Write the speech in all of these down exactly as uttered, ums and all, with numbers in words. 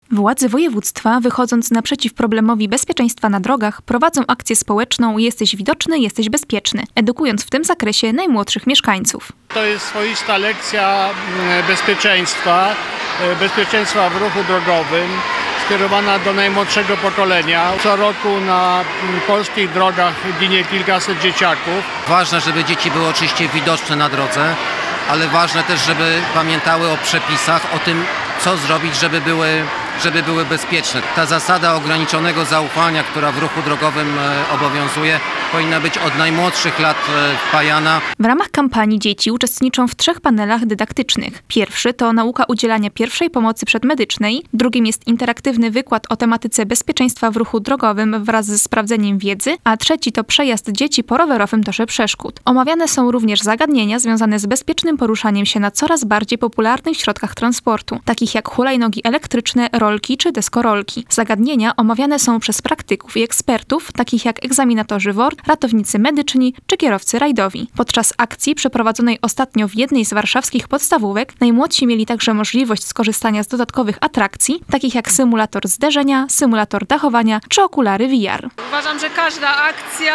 Władze województwa, wychodząc naprzeciw problemowi bezpieczeństwa na drogach, prowadzą akcję społeczną Jesteś widoczny, jesteś bezpieczny, edukując w tym zakresie najmłodszych mieszkańców. To jest swoista lekcja bezpieczeństwa, bezpieczeństwa w ruchu drogowym, skierowana do najmłodszego pokolenia. Co roku na polskich drogach ginie kilkaset dzieciaków. Ważne, żeby dzieci były oczywiście widoczne na drodze, ale ważne też, żeby pamiętały o przepisach, o tym, co zrobić, żeby były, żeby były bezpieczne. Ta zasada ograniczonego zaufania, która w ruchu drogowym obowiązuje, powinna być od najmłodszych lat wpajana. W ramach kampanii dzieci uczestniczą w trzech panelach dydaktycznych. Pierwszy to nauka udzielania pierwszej pomocy przedmedycznej, drugim jest interaktywny wykład o tematyce bezpieczeństwa w ruchu drogowym wraz ze sprawdzeniem wiedzy, a trzeci to przejazd dzieci po rowerowym torze przeszkód. Omawiane są również zagadnienia związane z bezpiecznym poruszaniem się na coraz bardziej popularnych środkach transportu, takich jak hulajnogi elektryczne, rolki czy deskorolki. Zagadnienia omawiane są przez praktyków i ekspertów, takich jak egzaminatorzy W O R, ratownicy medyczni czy kierowcy rajdowi. Podczas akcji przeprowadzonej ostatnio w jednej z warszawskich podstawówek najmłodsi mieli także możliwość skorzystania z dodatkowych atrakcji, takich jak symulator zderzenia, symulator dachowania czy okulary V R. Uważam, że każda akcja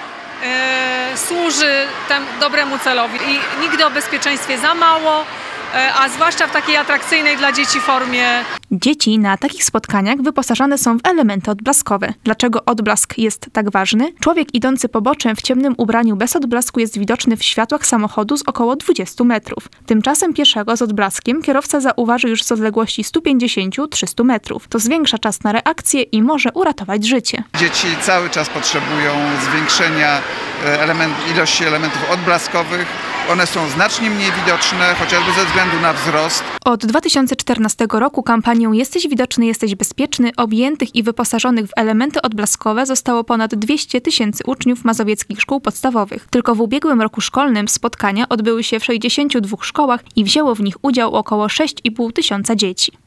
e, służy temu dobremu celowi i nigdy o bezpieczeństwie za mało, a zwłaszcza w takiej atrakcyjnej dla dzieci formie. Dzieci na takich spotkaniach wyposażane są w elementy odblaskowe. Dlaczego odblask jest tak ważny? Człowiek idący poboczem w ciemnym ubraniu bez odblasku jest widoczny w światłach samochodu z około dwudziestu metrów. Tymczasem pieszego z odblaskiem kierowca zauważy już z odległości stu pięćdziesięciu do trzystu metrów. To zwiększa czas na reakcję i może uratować życie. Dzieci cały czas potrzebują zwiększenia element, ilości elementów odblaskowych. One są znacznie mniej widoczne, chociażby ze względu na wzrost. Od dwa tysiące czternastego roku kampanią Jesteś widoczny, jesteś bezpieczny objętych i wyposażonych w elementy odblaskowe zostało ponad dwieście tysięcy uczniów mazowieckich szkół podstawowych. Tylko w ubiegłym roku szkolnym spotkania odbyły się w sześćdziesięciu dwóch szkołach i wzięło w nich udział około sześć i pół tysiąca dzieci.